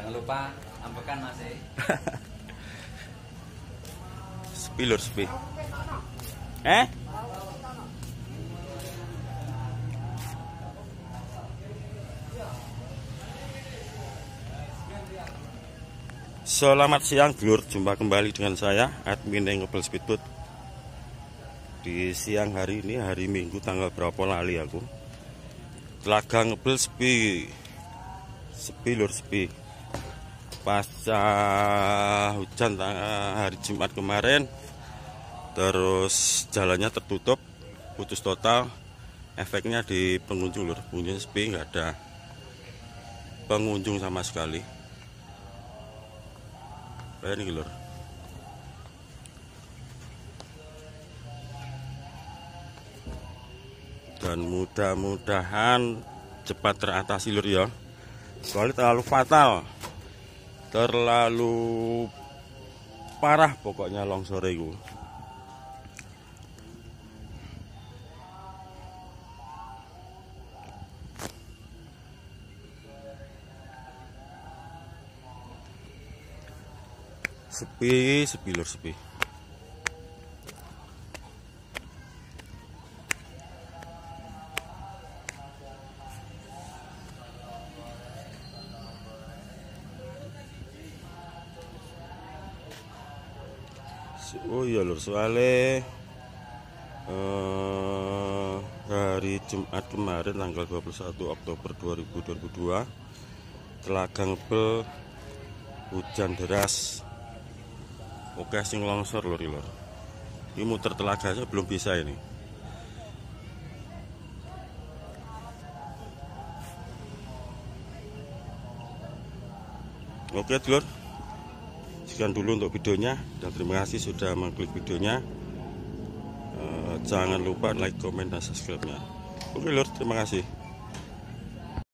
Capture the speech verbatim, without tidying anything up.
Jangan lupa ambekan Mas. Sepi lur, sepi. Eh? Selamat siang dulur, jumpa kembali dengan saya admin Ngobel Speedboat. Di siang hari ini, hari Minggu tanggal berapa lali aku. Telaga Ngobel sepi. Sepi lur, sepi. Pasca hujan hari Jumat kemarin, terus jalannya tertutup, putus total. Efeknya di pengunjung lur, pengunjung sepi, nggak ada pengunjung sama sekali. Kayak ini lur. Dan mudah-mudahan cepat teratasi lur ya. Soalnya terlalu fatal, terlalu parah pokoknya longsor itu. Sepi, sepi lur, sepi. Oh iya lur, soalnya eh, hari Jumat kemarin tanggal dua puluh satu Oktober dua ribu dua puluh dua Telaga Ngobel hujan deras. Oke, sing longsor lur, lur. Ini muter telaganya belum bisa ini. Oke lur, sekian dulu untuk videonya, dan terima kasih sudah mengklik videonya. E, jangan lupa like, comment, dan subscribe-nya. Oke lur, terima kasih.